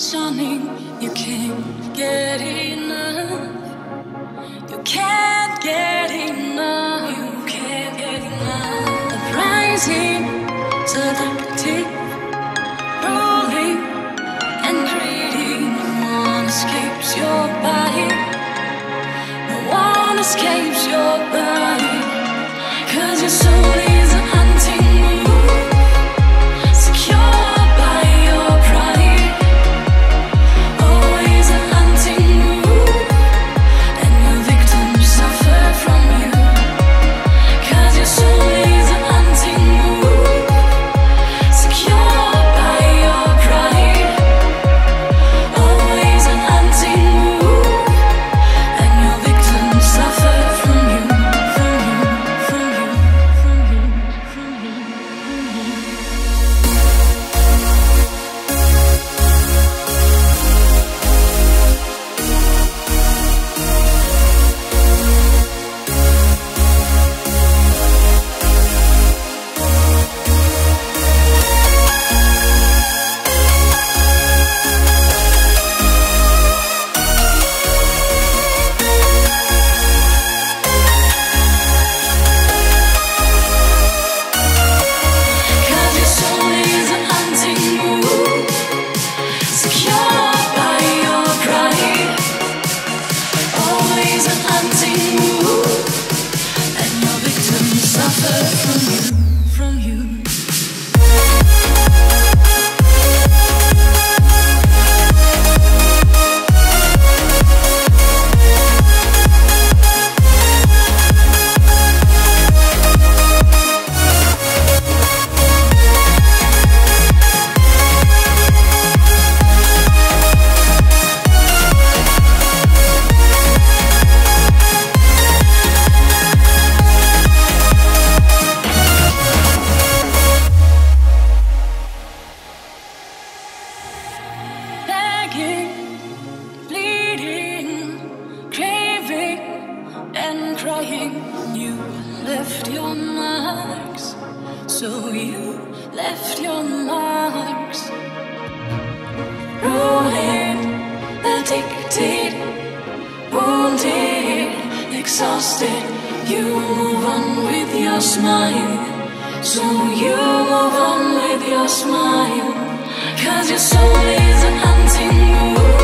stunning, you can't get enough. You can't get enough. You can't get enough. Uprising, seductive, ruling and greedy. No one escapes your body. No one escapes your body. 'Cause your soul is a hunting move, secure by your pride. Always a hunting move, and your victims suffer from you. 'Cause your soul is a hunting move, secure by your pride. Always a hunting move, and your victims suffer from you, from you, from you, from you, from you, from you. Cause your soul is a hunting move, secure by your pride. Always a hunting move, and your victims suffer from you, from you. Begging, bleeding, craving, and crying. You left your marks, so you left your marks. Ruined, addicted, wounded, exhausted. You move on with your smile, so you move on with your smile. 'Cause your soul is a hunting move,